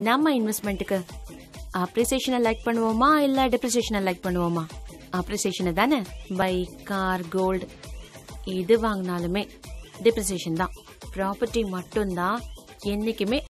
நம்ம இன்வெஸ்ட்மெண்ட்டுக்கு அப்ரிசியேஷனை லைக் பண்ணுவோமா இல்ல டெப்ரிசியேஷனை லைக் பண்ணுவோமா? அப்ரிசியேஷனை தானே. பைக், கார், கோல்டு இது வாங்கினாலுமே டெப்ரிசியேஷன் தான். ப்ராப்பர்ட்டி மட்டும்தான் என்னைக்குமே